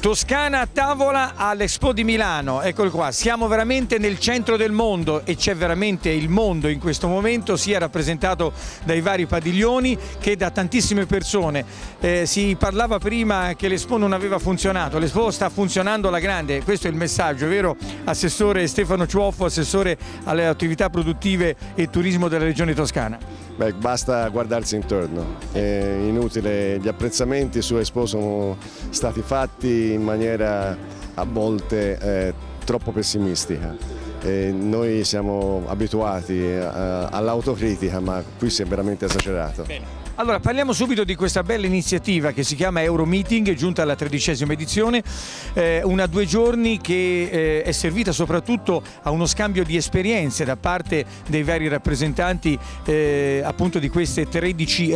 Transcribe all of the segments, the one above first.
Toscana a tavola all'Expo di Milano, eccolo qua, siamo veramente nel centro del mondo e c'è veramente il mondo in questo momento, sia rappresentato dai vari padiglioni che da tantissime persone. Si parlava prima che l'Expo non aveva funzionato, l'Expo sta funzionando alla grande, questo è il messaggio, vero Assessore Stefano Ciuoffo, Assessore alle attività produttive e turismo della Regione Toscana? Beh, basta guardarsi intorno, è inutile, gli apprezzamenti su Expo sono stati fatti in maniera a volte troppo pessimistica. Noi siamo abituati all'autocritica, ma qui si è veramente esagerato. Bene. Allora parliamo subito di questa bella iniziativa che si chiama Euromeeting, giunta alla 13ª edizione, una 2 giorni che è servita soprattutto a uno scambio di esperienze da parte dei vari rappresentanti appunto di queste 30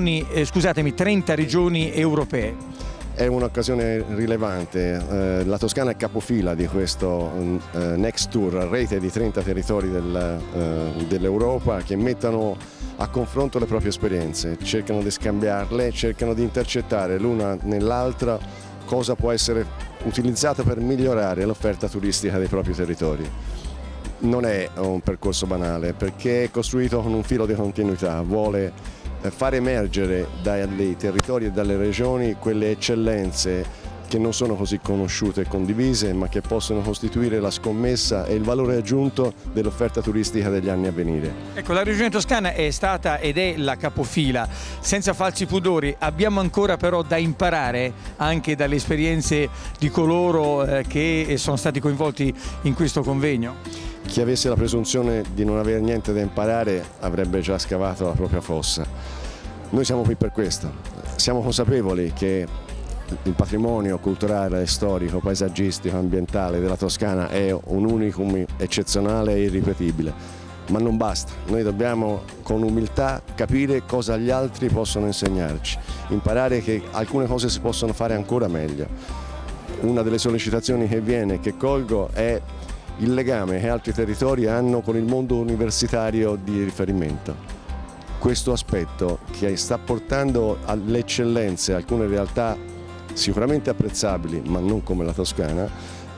regioni europee. È un'occasione rilevante, la Toscana è capofila di questo Next Tour, rete di 30 territori dell'Europa che mettono a confronto le proprie esperienze, cercano di scambiarle, cercano di intercettare l'una nell'altra cosa può essere utilizzato per migliorare l'offerta turistica dei propri territori. Non è un percorso banale perché è costruito con un filo di continuità, vuole far emergere dai territori e dalle regioni quelle eccellenze che non sono così conosciute e condivise, ma che possono costituire la scommessa e il valore aggiunto dell'offerta turistica degli anni a venire. Ecco, la Regione Toscana è stata ed è la capofila, senza falsi pudori. Abbiamo ancora però da imparare anche dalle esperienze di coloro che sono stati coinvolti in questo convegno. Chi avesse la presunzione di non avere niente da imparare avrebbe già scavato la propria fossa. Noi siamo qui per questo, siamo consapevoli che il patrimonio culturale, storico, paesaggistico, ambientale della Toscana è un unicum eccezionale e irripetibile, ma non basta, noi dobbiamo con umiltà capire cosa gli altri possono insegnarci, imparare che alcune cose si possono fare ancora meglio. Una delle sollecitazioni che colgo è il legame che altri territori hanno con il mondo universitario di riferimento. Questo aspetto che sta portando alle eccellenze alcune realtà sicuramente apprezzabili, ma non come la Toscana,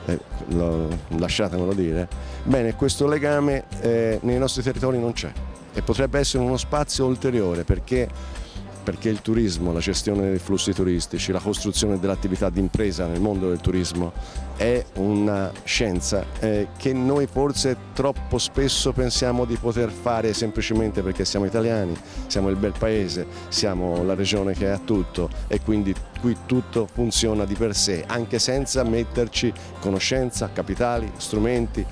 lasciatemelo dire, bene, questo legame nei nostri territori non c'è e potrebbe essere uno spazio ulteriore perché il turismo, la gestione dei flussi turistici, la costruzione dell'attività di impresa nel mondo del turismo è una scienza che noi forse troppo spesso pensiamo di poter fare semplicemente perché siamo italiani, siamo il bel paese, siamo la regione che ha tutto e quindi qui tutto funziona di per sé, anche senza metterci conoscenza, capitali, strumenti,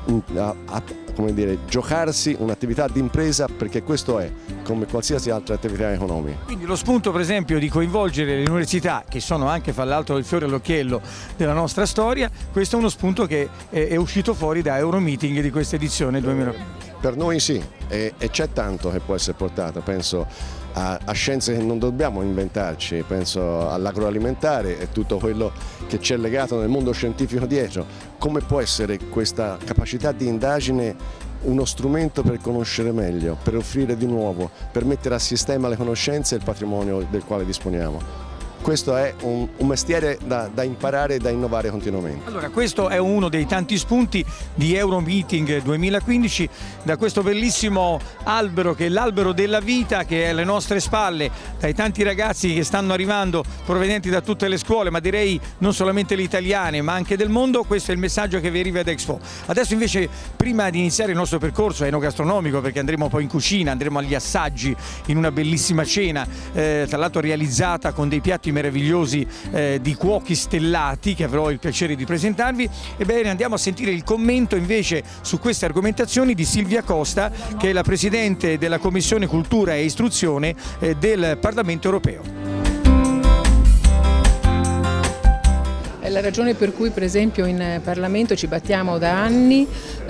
come dire, giocarsi un'attività di impresa perché questo è come qualsiasi altra attività economica. Quindi lo spunto per esempio di coinvolgere le università che sono anche fra l'altro il fiore all'occhiello della nostra storia, questo è uno spunto che è uscito fuori da Euromeeting di questa edizione 2020. Per noi sì, e c'è tanto che può essere portato, penso a scienze che non dobbiamo inventarci, penso all'agroalimentare e tutto quello che c'è legato nel mondo scientifico dietro. Come può essere questa capacità di indagine uno strumento per conoscere meglio, per offrire di nuovo, per mettere a sistema le conoscenze e il patrimonio del quale disponiamo? Questo è un mestiere da imparare e da innovare continuamente. Allora, questo è uno dei tanti spunti di Euromeeting 2015, da questo bellissimo albero che è l'albero della vita che è alle nostre spalle, dai tanti ragazzi che stanno arrivando provenienti da tutte le scuole, ma direi non solamente le italiane ma anche del mondo. Questo è il messaggio che vi arriva da Expo. Adesso invece, prima di iniziare il nostro percorso enogastronomico, perché andremo poi in cucina, andremo agli assaggi in una bellissima cena, tra l'altro realizzata con dei piatti meravigliosi di cuochi stellati che avrò il piacere di presentarvi. Ebbene, andiamo a sentire il commento invece su queste argomentazioni di Silvia Costa, che è la Presidente della Commissione Cultura e Istruzione del Parlamento Europeo. La ragione per cui per esempio in Parlamento ci battiamo da anni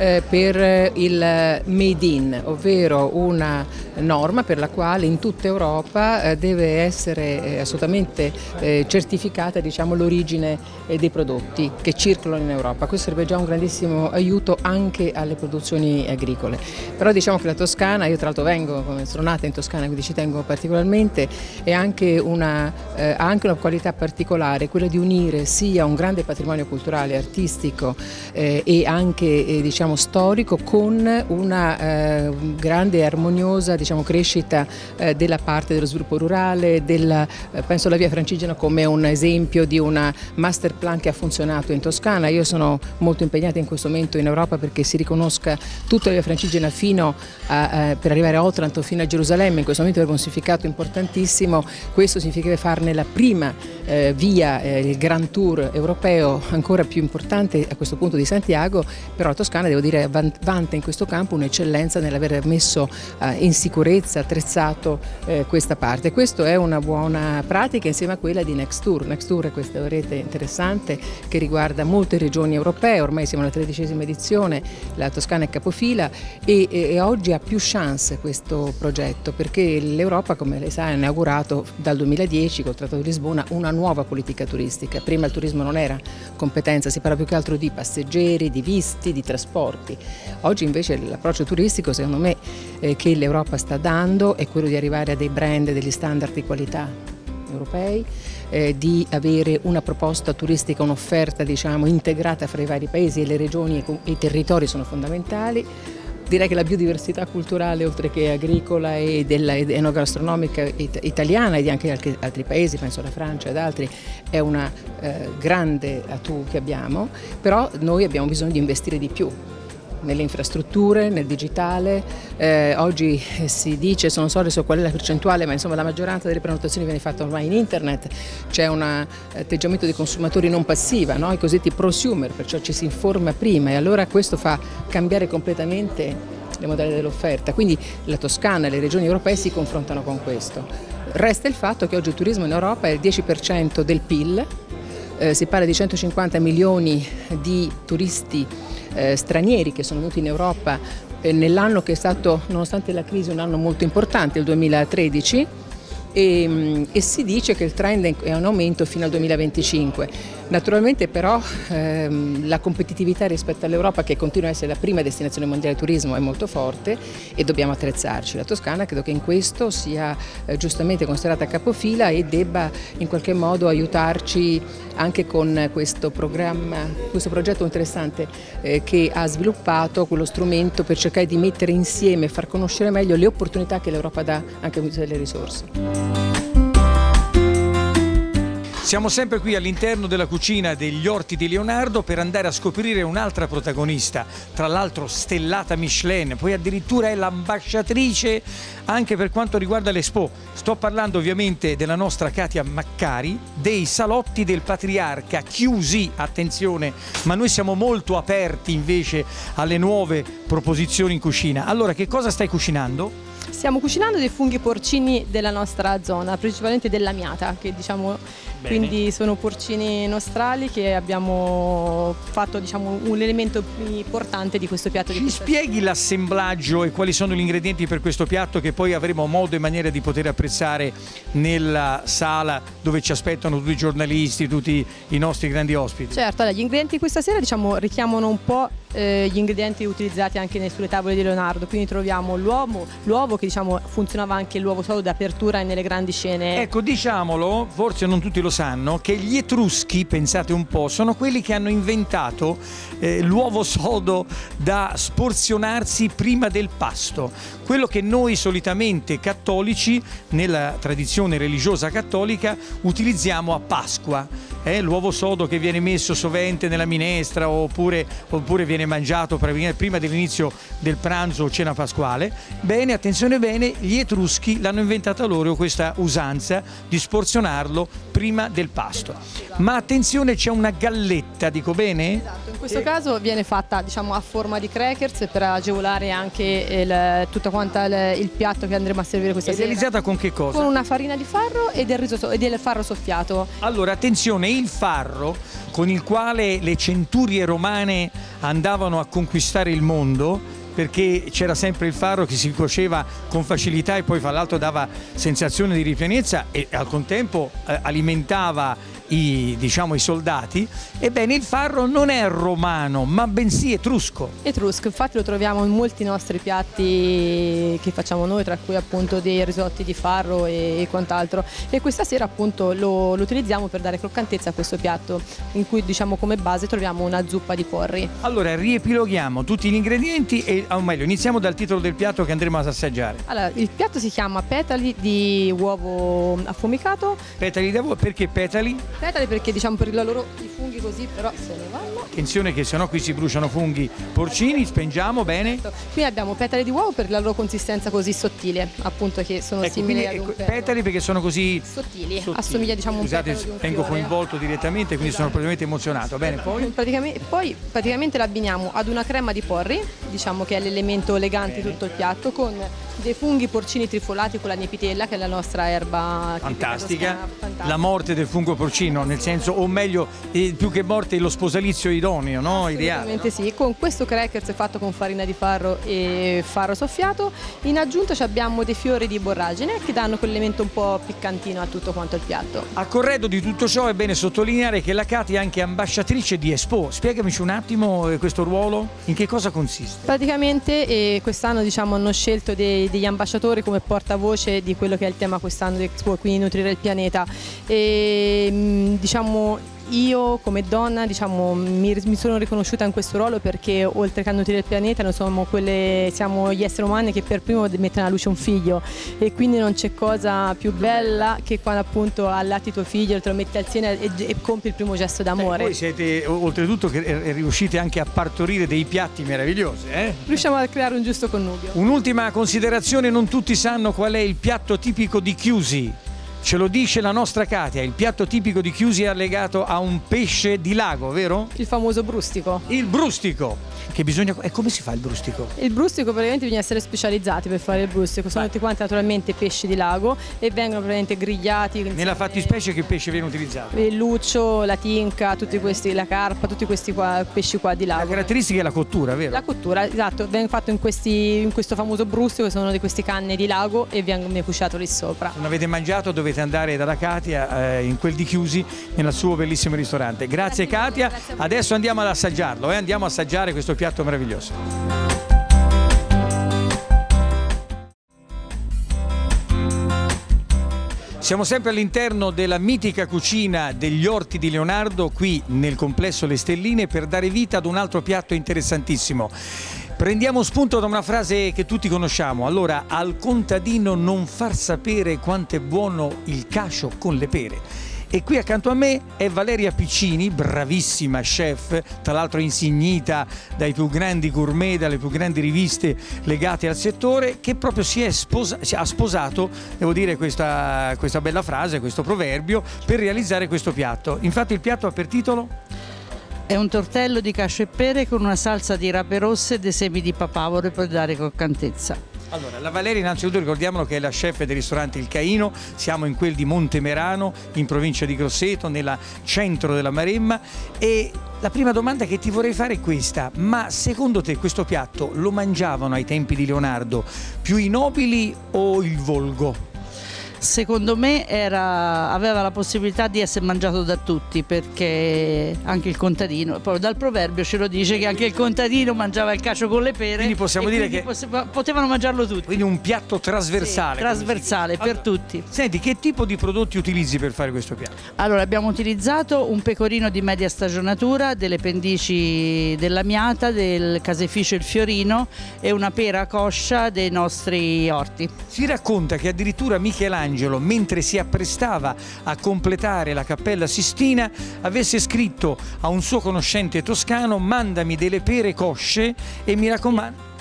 per il Made in, ovvero una norma per la quale in tutta Europa deve essere assolutamente certificata, diciamo, l'origine dei prodotti che circolano in Europa. Questo sarebbe già un grandissimo aiuto anche alle produzioni agricole. Però diciamo che la Toscana, io tra l'altro sono nata in Toscana, quindi ci tengo particolarmente, ha anche una qualità particolare, quella di unire sia un grande patrimonio culturale, artistico e anche diciamo storico con una grande e armoniosa, diciamo, crescita della parte dello sviluppo rurale, penso alla Via Francigena come un esempio di una master plan che ha funzionato in Toscana. Io sono molto impegnata in questo momento in Europa perché si riconosca tutta la Via Francigena per arrivare a Otranto fino a Gerusalemme. In questo momento aveva un significato importantissimo. Questo significa farne la prima via, il Grand Tour europeo, ancora più importante a questo punto di Santiago. Però la Toscana, devo dire, vanta in questo campo un'eccellenza nell'aver messo in sicurezza, attrezzato questa parte. Questo è una buona pratica insieme a quella di Next Tour. Next Tour è questa rete interessante che riguarda molte regioni europee, ormai siamo alla 13ª edizione, la Toscana è capofila e oggi ha più chance questo progetto perché l'Europa, come lei sa, ha inaugurato dal 2010 col Trattato di Lisbona una nuova politica turistica. Prima il turismo non era competenza, si parla più che altro di passeggeri, di visti, di trasporti. Oggi invece l'approccio turistico, secondo me, che l'Europa sta dando è quello di arrivare a dei brand, degli standard di qualità europei, di avere una proposta turistica, un'offerta, diciamo, integrata fra i vari paesi, e le regioni e i territori sono fondamentali. Direi che la biodiversità culturale, oltre che agricola ed enogastronomica italiana e di anche altri paesi, penso alla Francia ed altri, è una grande atu che abbiamo, però noi abbiamo bisogno di investire di più nelle infrastrutture, nel digitale. Oggi si dice, non so adesso qual è la percentuale, ma insomma la maggioranza delle prenotazioni viene fatta ormai in internet, c'è un atteggiamento dei consumatori non passiva, no? I cosiddetti prosumer, perciò ci si informa prima e allora questo fa cambiare completamente le modalità dell'offerta, quindi la Toscana e le regioni europee si confrontano con questo. Resta il fatto che oggi il turismo in Europa è il 10% del PIL, si parla di 150 milioni di turisti stranieri che sono venuti in Europa nell'anno che è stato, nonostante la crisi, un anno molto importante, il 2013, e si dice che il trend è in aumento fino al 2025. Naturalmente però la competitività rispetto all'Europa, che continua a essere la prima destinazione mondiale di turismo, è molto forte e dobbiamo attrezzarci. La Toscana credo che in questo sia giustamente considerata capofila e debba in qualche modo aiutarci anche con questo programma, questo progetto interessante che ha sviluppato, quello strumento per cercare di mettere insieme e far conoscere meglio le opportunità che l'Europa dà anche all'uso delle risorse. Siamo sempre qui all'interno della cucina degli Orti di Leonardo per andare a scoprire un'altra protagonista, tra l'altro stellata Michelin, poi addirittura è l'ambasciatrice anche per quanto riguarda l'Expo. Sto parlando ovviamente della nostra Katia Maccari, dei Salotti del Patriarca, chiusi, attenzione, ma noi siamo molto aperti invece alle nuove proposizioni in cucina. Allora, che cosa stai cucinando? Stiamo cucinando dei funghi porcini della nostra zona, principalmente dell'Amiata, che diciamo, quindi sono porcini nostrali che abbiamo fatto, diciamo, un elemento importante di questo piatto. Ci spieghi l'assemblaggio e quali sono gli ingredienti per questo piatto che poi avremo modo e maniera di poter apprezzare nella sala dove ci aspettano tutti i giornalisti, tutti i nostri grandi ospiti? Certo, allora, gli ingredienti questa sera, diciamo, richiamano un po' gli ingredienti utilizzati anche sulle tavole di Leonardo, quindi troviamo l'uovo che, diciamo, funzionava anche l'uovo sodo d'apertura nelle grandi scene. Ecco, diciamolo, forse non tutti lo sanno, che gli Etruschi, pensate un po', sono quelli che hanno inventato l'uovo sodo da sporzionarsi prima del pasto, quello che noi solitamente cattolici nella tradizione religiosa cattolica utilizziamo a Pasqua. L'uovo sodo che viene messo sovente nella minestra oppure viene mangiato prima dell'inizio del pranzo o cena pasquale. Bene, attenzione bene, gli Etruschi l'hanno inventata loro questa usanza di sporzionarlo prima del pasto. Ma attenzione, c'è una galletta, dico bene? Esatto, In questo caso viene fatta, diciamo, a forma di crackers per agevolare anche tutto quanta il piatto che andremo a servire questa sera. È realizzata con che cosa? Con una farina di farro e del farro soffiato. Allora, attenzione, il farro con il quale le centurie romane andavano a conquistare il mondo, perché c'era sempre il farro che si cuoceva con facilità e poi fra l'altro dava sensazione di ripienezza e al contempo alimentava i soldati. Ebbene, il farro non è romano ma bensì etrusco. Etrusco, infatti lo troviamo in molti nostri piatti che facciamo noi, tra cui appunto dei risotti di farro e quant'altro, e questa sera appunto lo utilizziamo per dare croccantezza a questo piatto, in cui, diciamo, come base troviamo una zuppa di porri. Allora riepiloghiamo tutti gli ingredienti o meglio iniziamo dal titolo del piatto che andremo ad assaggiare. Allora, il piatto si chiama petali di uovo affumicato. Petali di uovo, perché petali? Petali perché, diciamo, per i funghi così però se ne vanno. Attenzione che sennò qui si bruciano funghi porcini, spengiamo bene. Qui abbiamo petali di uovo per la loro consistenza così sottile, appunto, che sono simili ad un ferro. Petali perché sono così sottili. Assomiglia, diciamo, un petalo di un vengo fiore. Coinvolto direttamente, quindi sono praticamente emozionato. Bene, poi? Praticamente l'abbiniamo ad una crema di porri, diciamo che è l'elemento legante di tutto il piatto, con dei funghi porcini trifolati con la nepitella, che è la nostra erba fantastica. Fantastica. La morte del fungo porcino, nel senso, o meglio, più che morte, lo sposalizio idoneo, no? Ideale. Assolutamente sì. Con questo crackers fatto con farina di farro e farro soffiato, in aggiunta abbiamo dei fiori di borragine che danno quell'elemento un po' piccantino a tutto quanto il piatto. A corredo di tutto ciò è bene sottolineare che la Katia è anche ambasciatrice di Expo. Spiegamici un attimo questo ruolo, in che cosa consiste? Praticamente quest'anno, diciamo, hanno scelto degli ambasciatori come portavoce di quello che è il tema quest'anno di Expo, quindi nutrire il pianeta. E, diciamo, io come donna, diciamo, mi sono riconosciuta in questo ruolo perché oltre che a nutrire il pianeta noi siamo gli esseri umani che per primo mettono alla luce un figlio, e quindi non c'è cosa più bella che quando appunto allatti tuo figlio, te lo metti al seno e compi il primo gesto d'amore. Voi siete oltretutto che riuscite anche a partorire dei piatti meravigliosi, eh? Riusciamo a creare un giusto connubio. Un'ultima considerazione: non tutti sanno qual è il piatto tipico di Chiusi. Ce lo dice la nostra Katia, il piatto tipico di Chiusi è legato a un pesce di lago, vero? Il famoso brustico. Il brustico, che bisogna... E come si fa il brustico? Il brustico praticamente bisogna essere specializzati per fare il brustico, sono tutti quanti naturalmente pesci di lago e vengono praticamente grigliati. Nella fattispecie che pesce viene utilizzato? Il luccio, la tinca, tutti questi, la carpa, tutti questi pesci qua di lago. La caratteristica è la cottura, vero? La cottura, esatto, viene fatto in questo famoso brustico, che sono di queste canne di lago, e viene cuciato lì sopra. Se non avete mangiato dovete andare dalla Katia in quel di Chiusi, nel suo bellissimo ristorante. Grazie Katia, adesso andiamo ad assaggiarlo, andiamo a assaggiare questo piatto meraviglioso. Siamo sempre all'interno della mitica cucina degli Orti di Leonardo, qui nel complesso Le Stelline, per dare vita ad un altro piatto interessantissimo. Prendiamo spunto da una frase che tutti conosciamo. Allora, al contadino non far sapere quanto è buono il cacio con le pere. E qui accanto a me è Valeria Piccini, bravissima chef, tra l'altro insignita dai più grandi gourmet, dalle più grandi riviste legate al settore, che proprio ha sposato, devo dire, questa bella frase, questo proverbio, per realizzare questo piatto. Infatti il piatto ha per titolo? È un tortello di cacio e pere con una salsa di rape rosse e dei semi di papavero per dare croccantezza. Allora, la Valeria innanzitutto ricordiamolo che è la chef del ristorante Il Caino, siamo in quel di Montemerano, in provincia di Grosseto, nel centro della Maremma, e la prima domanda che ti vorrei fare è questa: ma secondo te questo piatto lo mangiavano ai tempi di Leonardo più i nobili o il volgo? Secondo me aveva la possibilità di essere mangiato da tutti, perché anche il contadino, poi dal proverbio ce lo dice che anche il contadino mangiava il cacio con le pere, quindi possiamo dire che potevano mangiarlo tutti. Quindi un piatto trasversale. Sì, trasversale per tutti. Senti, che tipo di prodotti utilizzi per fare questo piatto? Allora, abbiamo utilizzato un pecorino di media stagionatura, delle pendici dell'amiata, del caseificio Il Fiorino e una pera coscia dei nostri orti. Si racconta che addirittura Michelangelo, mentre si apprestava a completare la Cappella Sistina, avesse scritto a un suo conoscente toscano: mandami delle pere cosce e mi raccomando.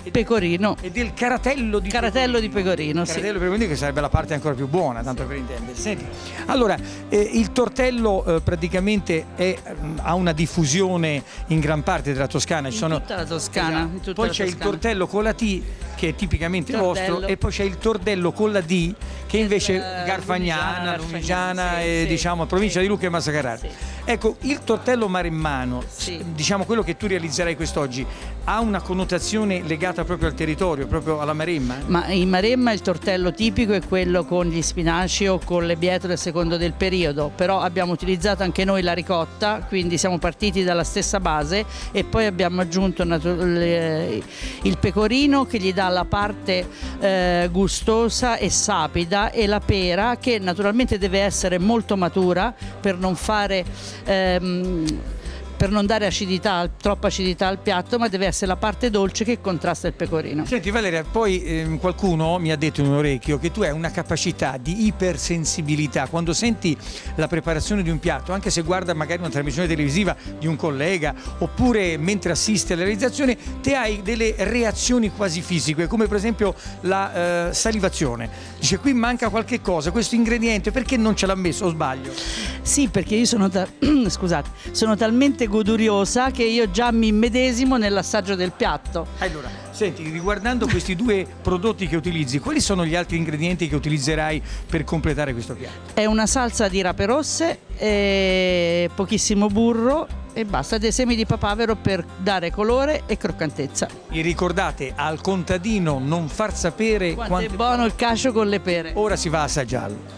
pecorino e del caratello di pecorino, sì. Caratello di pecorino, che sarebbe la parte ancora più buona, tanto per intendersi. Senti, allora il tortello praticamente ha una diffusione in gran parte della Toscana. In tutta la Toscana. Esatto. In tutta Poi la c'è il Toscana. tortello con la T, che è tipicamente Tortello. vostro, e poi c'è il tortello con la D, che invece è Garfagnana, Lunigiana sì, e sì, diciamo provincia di Lucca e Massa Carrara. Sì. Ecco, il tortello maremmano, Sì. diciamo quello che tu realizzerai quest'oggi, ha una connotazione legata proprio al territorio, proprio alla Maremma? Ma in Maremma il tortello tipico è quello con gli spinaci o con le bietole a secondo del periodo, però abbiamo utilizzato anche noi la ricotta, quindi siamo partiti dalla stessa base e poi abbiamo aggiunto il pecorino che gli dà la parte gustosa e sapida, e la pera che naturalmente deve essere molto matura per non fare per non dare troppa acidità al piatto, ma deve essere la parte dolce che contrasta il pecorino. Senti Valeria, poi qualcuno mi ha detto in un orecchio che tu hai una capacità di ipersensibilità quando senti la preparazione di un piatto, anche se guarda magari una trasmissione televisiva di un collega oppure mentre assisti alla realizzazione, te hai delle reazioni quasi fisiche, come per esempio la salivazione. Dice, qui manca qualche cosa, questo ingrediente, perché non ce l'ha messo, o sbaglio? Sì, perché io sono sono talmente goduriosa che io già mi immedesimo nell'assaggio del piatto. Allora, senti, riguardando questi due prodotti che utilizzi, quali sono gli altri ingredienti che utilizzerai per completare questo piatto? È una salsa di rape rosse, pochissimo burro e basta, dei semi di papavero per dare colore e croccantezza. E ricordate, al contadino non far sapere Quanto è buono il cacio con le pere. Ora si va a assaggiarlo.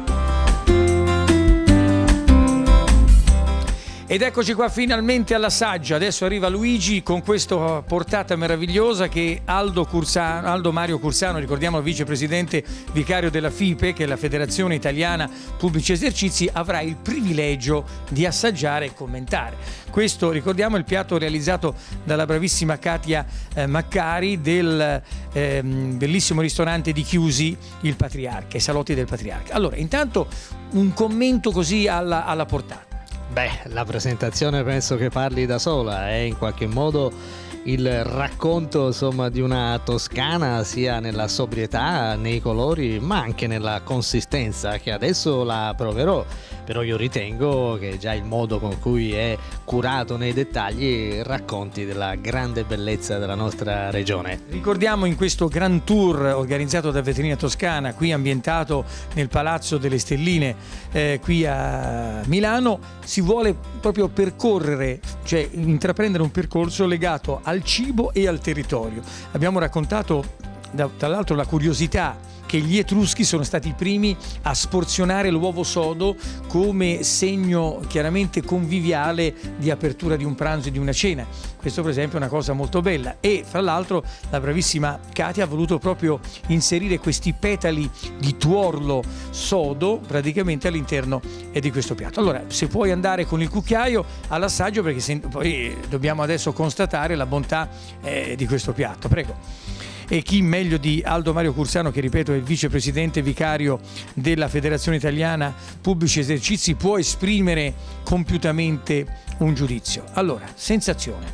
Ed eccoci qua finalmente all'assaggio. Adesso arriva Luigi con questa portata meravigliosa che Aldo Mario Cursano, ricordiamo il vicepresidente vicario della FIPE, che è la Federazione Italiana Pubblici Esercizi, avrà il privilegio di assaggiare e commentare. Questo, ricordiamo, è il piatto realizzato dalla bravissima Katia Maccari del bellissimo ristorante di Chiusi, il Patriarca, i Salotti del Patriarca. Allora, intanto un commento così alla portata. Beh, la presentazione penso che parli da sola, è in qualche modo il racconto, insomma, di una Toscana, sia nella sobrietà, nei colori, ma anche nella consistenza, che adesso la proverò. Però io ritengo che già il modo con cui è curato nei dettagli racconti della grande bellezza della nostra regione. Ricordiamo, in questo Grand Tour organizzato da Vetrina Toscana, qui ambientato nel Palazzo delle Stelline, qui a Milano, si vuole proprio percorrere, cioè intraprendere un percorso legato al cibo e al territorio. Abbiamo raccontato tra l'altro la curiosità che gli Etruschi sono stati i primi a sporzionare l'uovo sodo come segno chiaramente conviviale di apertura di un pranzo e di una cena. Questo per esempio è una cosa molto bella, e fra l'altro la bravissima Katia ha voluto proprio inserire questi petali di tuorlo sodo praticamente all'interno di questo piatto. Allora, se puoi andare con il cucchiaio all'assaggio, perché poi dobbiamo adesso constatare la bontà di questo piatto. Prego. E chi meglio di Aldo Mario Cursano, che ripeto è il vicepresidente vicario della Federazione Italiana Pubblici Esercizi, può esprimere compiutamente un giudizio. Allora, sensazione.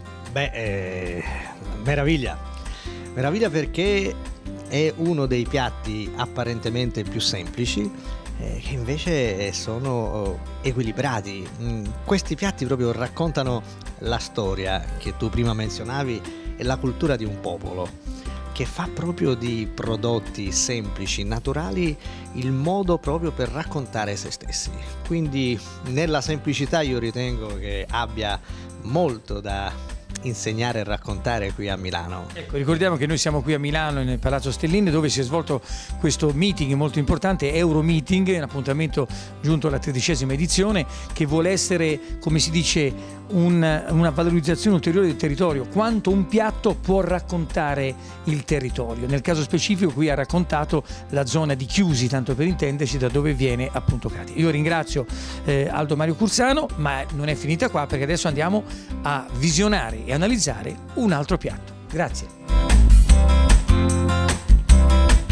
Beh, meraviglia perché è uno dei piatti apparentemente più semplici, che invece sono equilibrati. Questi piatti proprio raccontano la storia che tu prima menzionavi e la cultura di un popolo, che fa proprio di prodotti semplici, naturali, il modo proprio per raccontare se stessi. Quindi nella semplicità io ritengo che abbia molto da insegnare e raccontare qui a Milano. Ecco, ricordiamo che noi siamo qui a Milano nel Palazzo Stellini, dove si è svolto questo meeting molto importante, Euromeeting, un appuntamento giunto alla 13ª edizione, che vuole essere, come si dice, una valorizzazione ulteriore del territorio, quanto un piatto può raccontare il territorio. Nel caso specifico qui ha raccontato la zona di Chiusi, tanto per intenderci, da dove viene appunto Katia. Io ringrazio Aldo Mario Cursano, ma non è finita qua, perché adesso andiamo a visionare e analizzare un altro piatto. Grazie.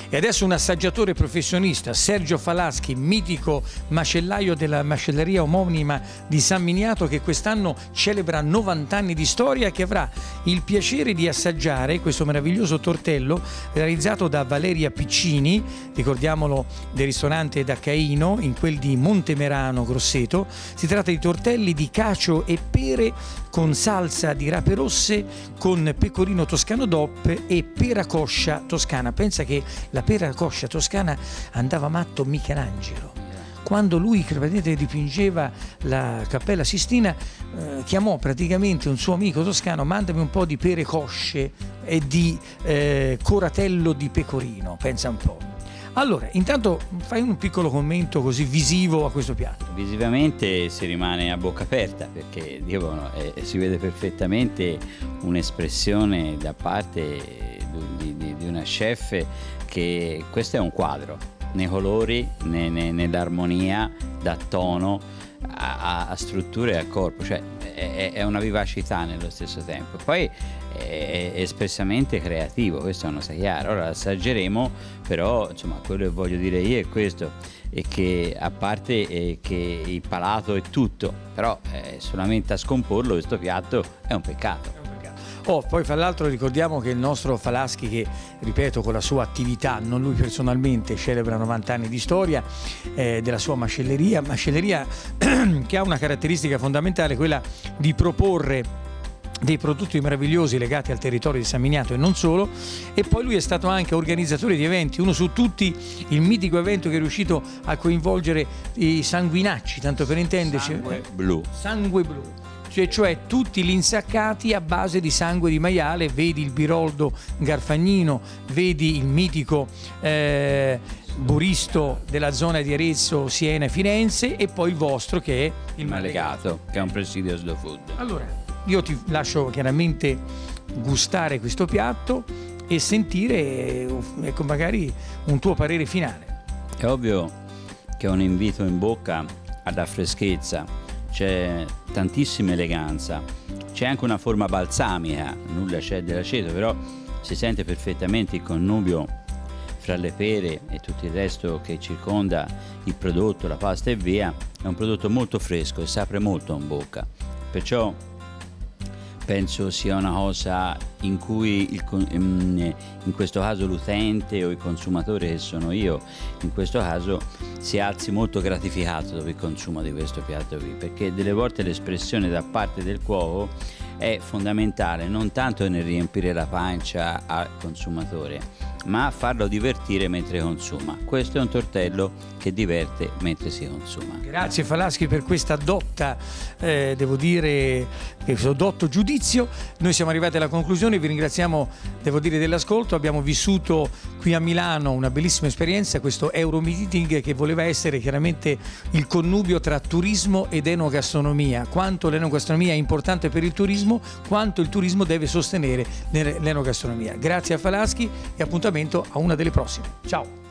E adesso un assaggiatore professionista, Sergio Falaschi, mitico macellaio della macelleria omonima di San Miniato, che quest'anno celebra 90 anni di storia, che avrà il piacere di assaggiare questo meraviglioso tortello realizzato da Valeria Piccini, ricordiamolo, del ristorante da Caino, in quel di Montemerano Grosseto. Si tratta di tortelli di cacio e pere con salsa di rape rosse, con pecorino toscano DOP e pera coscia toscana. Pensa che la pera coscia toscana andava matto Michelangelo. Quando lui praticamente dipingeva la Cappella Sistina, chiamò praticamente un suo amico toscano: mandami un po' di pere cosce e di coratello di pecorino, pensa un po'. Allora, intanto fai un piccolo commento così visivo a questo piatto. Visivamente si rimane a bocca aperta, perché si vede perfettamente un'espressione da parte di una chef, che questo è un quadro, nei colori, nell'armonia, da tono, a strutture e a corpo, cioè è una vivacità nello stesso tempo. Poi è espressamente creativo, questo non sia chiaro. Ora assaggeremo, però insomma quello che voglio dire io è questo, è che a parte che il palato è tutto, però solamente a scomporlo questo piatto è un peccato. Poi fra l'altro ricordiamo che il nostro Falaschi, che ripeto con la sua attività, non lui personalmente, celebra 90 anni di storia della sua macelleria che ha una caratteristica fondamentale, quella di proporre dei prodotti meravigliosi legati al territorio di San Miniato e non solo. E poi lui è stato anche organizzatore di eventi, uno su tutti il mitico evento che è riuscito a coinvolgere i sanguinacci, tanto per intenderci, Sangue Blu, cioè tutti gli insaccati a base di sangue di maiale. Vedi il Biroldo Garfagnino, vedi il mitico Buristo della zona di Arezzo, Siena e Firenze, e poi il vostro che è il Malegato, che è un presidio slow food. Allora, io ti lascio chiaramente gustare questo piatto e sentire, ecco, magari un tuo parere finale. È ovvio che è un invito in bocca alla freschezza, c'è tantissima eleganza, c'è anche una forma balsamica, nulla c'è dell'aceto, però si sente perfettamente il connubio fra le pere e tutto il resto che circonda il prodotto, la pasta e via. È un prodotto molto fresco e si apre molto in bocca, perciò penso sia una cosa in cui in questo caso l'utente o il consumatore, che sono io in questo caso, si alzi molto gratificato dopo il consumo di questo piatto qui, perché delle volte l'espressione da parte del cuoco è fondamentale, non tanto nel riempire la pancia al consumatore, ma farlo divertire mentre consuma. Questo è un tortello che diverte mentre si consuma. Grazie Falaschi per questa dotta, devo dire, questo dotto giudizio. Noi siamo arrivati alla conclusione, vi ringraziamo, devo dire, dell'ascolto. Abbiamo vissuto qui a Milano una bellissima esperienza, questo Euromeeting, che voleva essere chiaramente il connubio tra turismo ed enogastronomia. Quanto l'enogastronomia è importante per il turismo, quanto il turismo deve sostenere l'enogastronomia. Grazie a Falaschi e appuntamento a una delle prossime. Ciao!